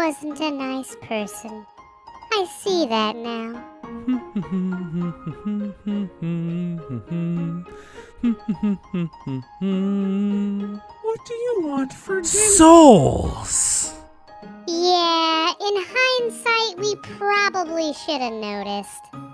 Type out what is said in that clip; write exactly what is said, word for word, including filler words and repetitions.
wasn't a nice person. I see that now. What do you want for dinner? Souls! Yeah, in hindsight, we probably should have noticed.